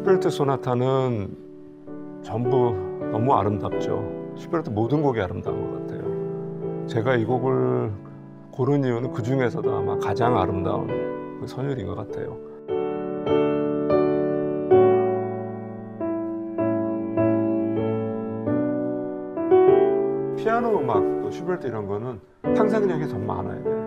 슈베르트 소나타는 전부 너무 아름답죠. 슈베르트 모든 곡이 아름다운 것 같아요. 제가 이 곡을 고른 이유는 그 중에서도 아마 가장 아름다운 그 선율인 것 같아요. 피아노 음악, 또 슈베르트 이런 거는 상상력이 정말 많아야 돼요.